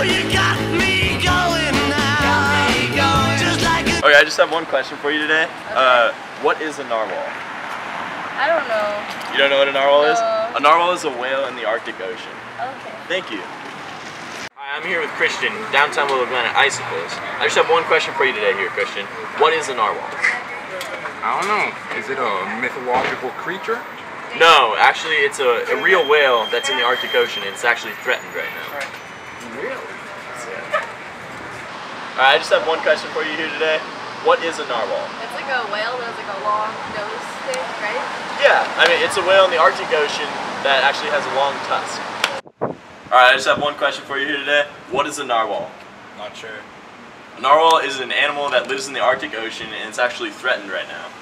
Okay, I just have one question for you today. Okay. What is a narwhal? I don't know. You don't know what a narwhal is? No. A narwhal is a whale in the Arctic Ocean. Okay. Thank you. Hi, I'm here with Christian, downtown Willow Glen at Icicles. I just have one question for you today here, Christian. What is a narwhal? I don't know. Is it a mythological creature? No, actually it's a real whale that's in the Arctic Ocean and it's actually threatened right now. Really? Alright, I just have one question for you here today. What is a narwhal? It's like a whale that has like a long nose thing, right? Yeah, I mean it's a whale in the Arctic Ocean that actually has a long tusk. Alright, I just have one question for you here today. What is a narwhal? Not sure. A narwhal is an animal that lives in the Arctic Ocean and it's actually threatened right now.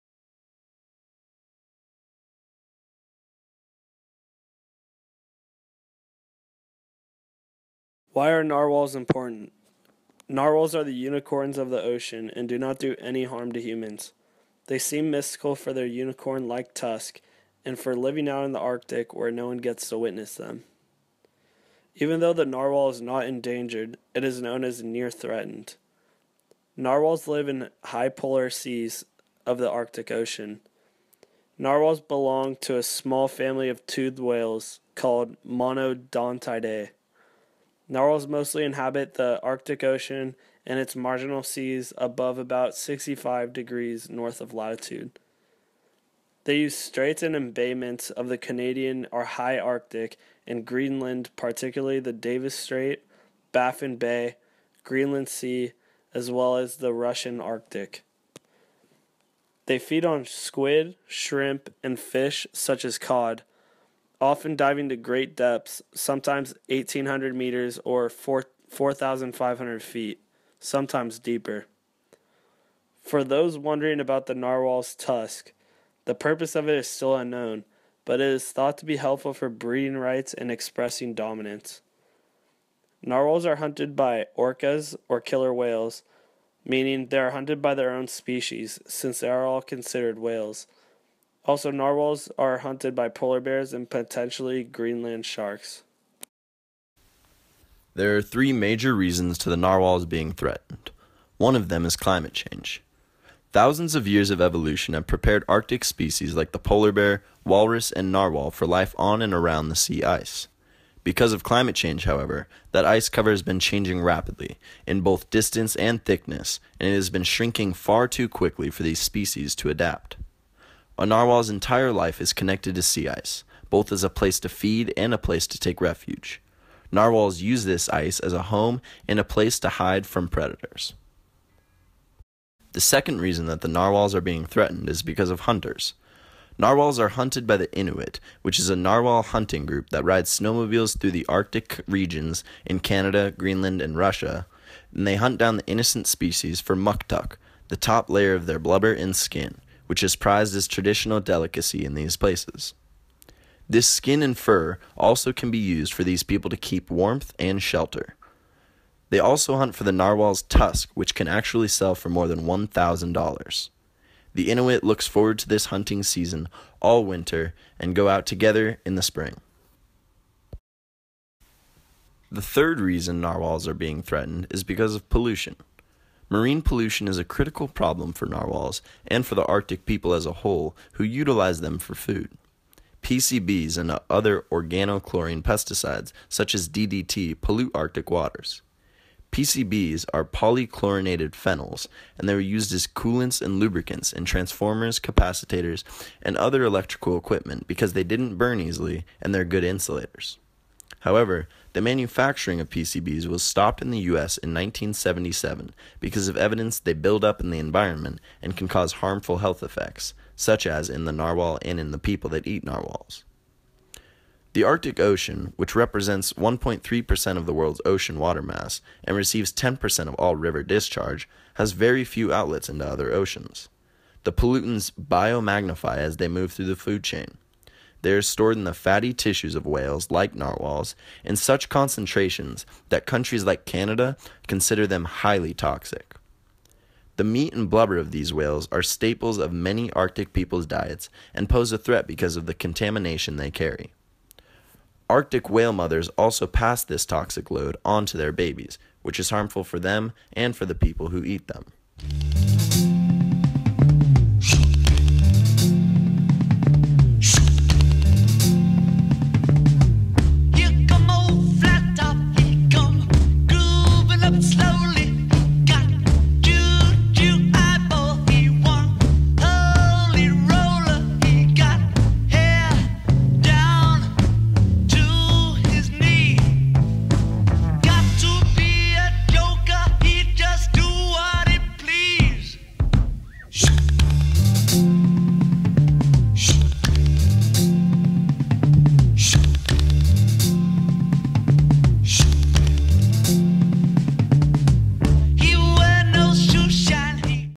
Why are narwhals important? Narwhals are the unicorns of the ocean and do not do any harm to humans. They seem mystical for their unicorn-like tusk and for living out in the Arctic where no one gets to witness them. Even though the narwhal is not endangered, it is known as near threatened. Narwhals live in high polar seas of the Arctic Ocean. Narwhals belong to a small family of toothed whales called Monodontidae. Narwhals mostly inhabit the Arctic Ocean and its marginal seas above about 65 degrees north of latitude. They use straits and embayments of the Canadian or high Arctic and Greenland, particularly the Davis Strait, Baffin Bay, Greenland Sea, as well as the Russian Arctic. They feed on squid, shrimp, and fish such as cod, often diving to great depths, sometimes 1,800 meters or 4,500 feet, sometimes deeper. For those wondering about the narwhal's tusk, the purpose of it is still unknown, but it is thought to be helpful for breeding rights and expressing dominance. Narwhals are hunted by orcas or killer whales, meaning they are hunted by their own species, since they are all considered whales. Also, narwhals are hunted by polar bears and potentially Greenland sharks. There are three major reasons to the narwhals being threatened. One of them is climate change. Thousands of years of evolution have prepared Arctic species like the polar bear, walrus, and narwhal for life on and around the sea ice. Because of climate change, however, that ice cover has been changing rapidly, in both distance and thickness, and it has been shrinking far too quickly for these species to adapt. A narwhal's entire life is connected to sea ice, both as a place to feed and a place to take refuge. Narwhals use this ice as a home and a place to hide from predators. The second reason that the narwhals are being threatened is because of hunters. Narwhals are hunted by the Inuit, which is a narwhal hunting group that rides snowmobiles through the Arctic regions in Canada, Greenland, and Russia, and they hunt down the innocent species for muktuk, the top layer of their blubber and skin, which is prized as traditional delicacy in these places. This skin and fur also can be used for these people to keep warmth and shelter. They also hunt for the narwhal's tusk, which can actually sell for more than $1,000. The Inuit looks forward to this hunting season all winter and go out together in the spring. The third reason narwhals are being threatened is because of pollution. Marine pollution is a critical problem for narwhals and for the Arctic people as a whole who utilize them for food. PCBs and other organochlorine pesticides such as DDT pollute Arctic waters. PCBs are polychlorinated phenols, and they were used as coolants and lubricants in transformers, capacitors, and other electrical equipment because they didn't burn easily and they're good insulators. However, the manufacturing of PCBs was stopped in the U.S. in 1977 because of evidence they build up in the environment and can cause harmful health effects, such as in the narwhal and in the people that eat narwhals. The Arctic Ocean, which represents 1.3% of the world's ocean water mass and receives 10% of all river discharge, has very few outlets into other oceans. The pollutants biomagnify as they move through the food chain. They are stored in the fatty tissues of whales, like narwhals, in such concentrations that countries like Canada consider them highly toxic. The meat and blubber of these whales are staples of many Arctic people's diets and pose a threat because of the contamination they carry. Arctic whale mothers also pass this toxic load on to their babies, which is harmful for them and for the people who eat them.